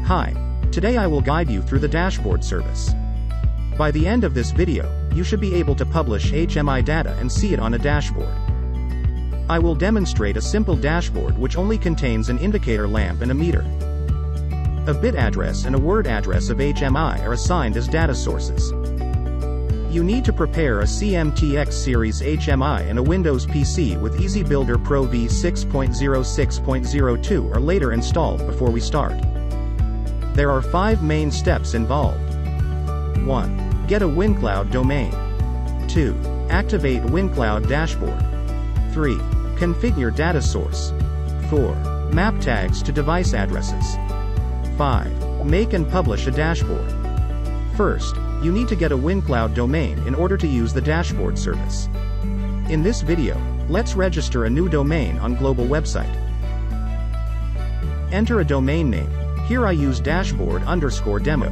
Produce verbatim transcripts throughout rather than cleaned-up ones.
Hi, today I will guide you through the dashboard service. By the end of this video, you should be able to publish H M I data and see it on a dashboard. I will demonstrate a simple dashboard which only contains an indicator lamp and a meter. A bit address and a word address of H M I are assigned as data sources. You need to prepare a C M T X series H M I and a Windows P C with EasyBuilder Pro v six point oh six point oh two or later installed before we start. There are five main steps involved. one. Get a Weincloud domain. two. Activate Weincloud dashboard. three. Configure data source. four. Map tags to device addresses. five. Make and publish a dashboard. First, you need to get a Weincloud domain in order to use the dashboard service. In this video, let's register a new domain on global website. Enter a domain name. Here I use dashboard underscore demo.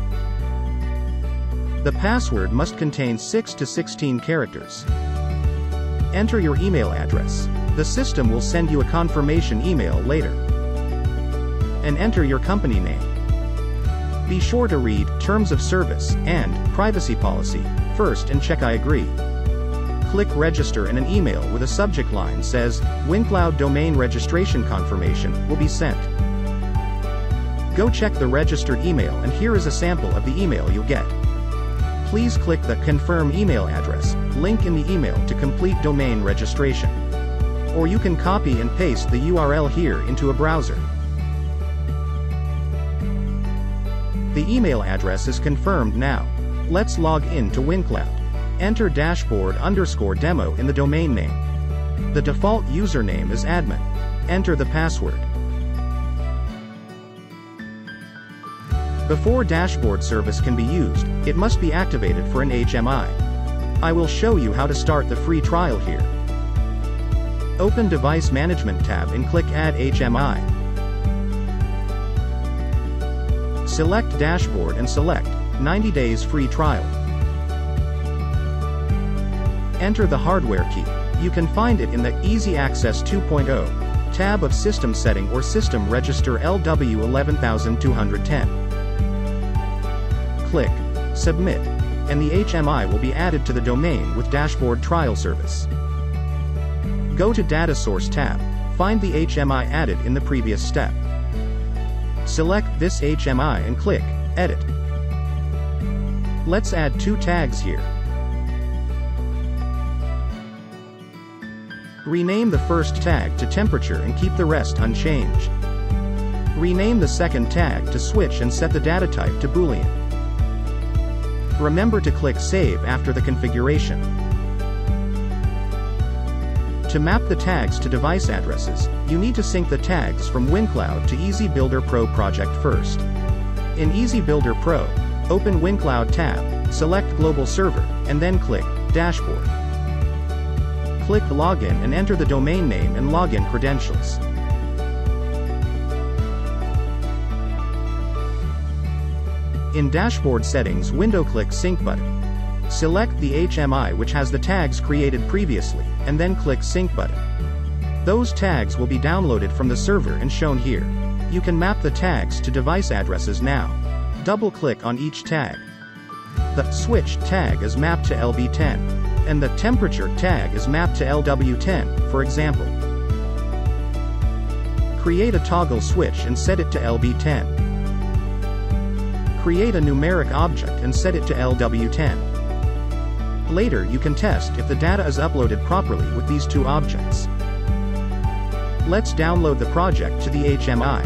The password must contain six to sixteen characters. Enter your email address. The system will send you a confirmation email later. And enter your company name. Be sure to read Terms of Service and Privacy Policy first and check I agree. Click Register and an email with a subject line says, Weincloud Domain Registration Confirmation will be sent. Go check the registered email and here is a sample of the email you'll get. Please click the Confirm Email Address link in the email to complete domain registration. Or you can copy and paste the U R L here into a browser. The email address is confirmed now. Let's log in to Weincloud. Enter dashboard underscore demo in the domain name. The default username is admin. Enter the password. Before dashboard service can be used, it must be activated for an H M I. I will show you how to start the free trial here. Open Device Management tab and click Add H M I. Select Dashboard and select ninety days free trial. Enter the hardware key. You can find it in the Easy Access two point oh tab of System Setting or System Register L W eleven two ten. Click Submit, and the H M I will be added to the domain with Dashboard Trial Service. Go to Data Source tab, find the H M I added in the previous step. Select this H M I and click Edit. Let's add two tags here. Rename the first tag to temperature and keep the rest unchanged. Rename the second tag to switch and set the data type to Boolean. Remember to click Save after the configuration. To map the tags to device addresses, you need to sync the tags from Weincloud to EasyBuilder Pro project first. In EasyBuilder Pro, open Weincloud tab, select Global Server, and then click Dashboard. Click Login and enter the domain name and login credentials. In Dashboard Settings window, click Sync button. Select the H M I which has the tags created previously, and then click Sync button. Those tags will be downloaded from the server and shown here. You can map the tags to device addresses now. Double-click on each tag. The switch tag is mapped to L B ten, and the temperature tag is mapped to L W ten, for example. Create a toggle switch and set it to L B ten. Create a numeric object and set it to L W ten. Later you can test if the data is uploaded properly with these two objects. Let's download the project to the H M I.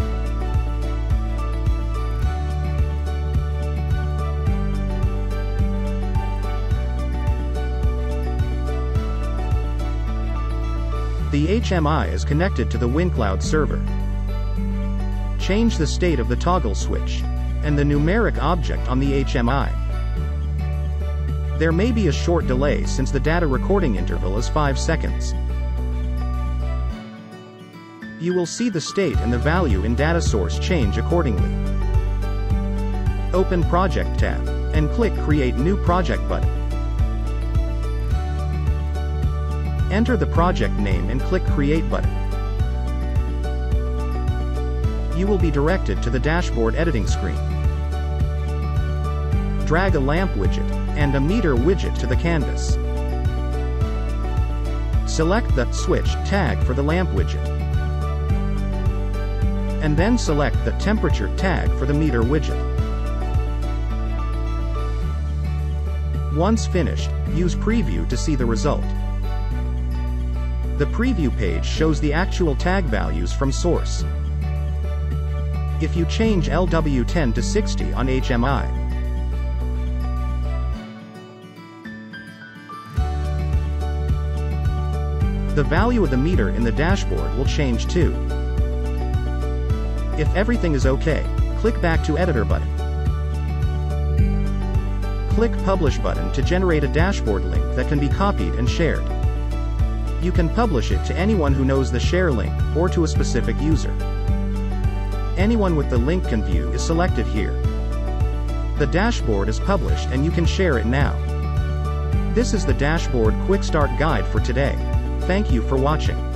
The H M I is connected to the Weincloud server. Change the state of the toggle switch and the numeric object on the H M I. There may be a short delay since the data recording interval is five seconds. You will see the state and the value in data source change accordingly. Open Project tab, and click Create New Project button. Enter the project name and click Create button. you will be directed to the dashboard editing screen. Drag a lamp widget and a meter widget to the canvas. Select the switch tag for the lamp widget, and then select the temperature tag for the meter widget. Once finished, use Preview to see the result. The preview page shows the actual tag values from source. If you change L W ten to sixty on H M I, the value of the meter in the dashboard will change too. If everything is okay, click back to Editor button. Click Publish button to generate a dashboard link that can be copied and shared. You can publish it to anyone who knows the share link, or to a specific user. Anyone with the link can view is selected here. The dashboard is published and you can share it now. This is the Dashboard Quick Start Guide for today. Thank you for watching.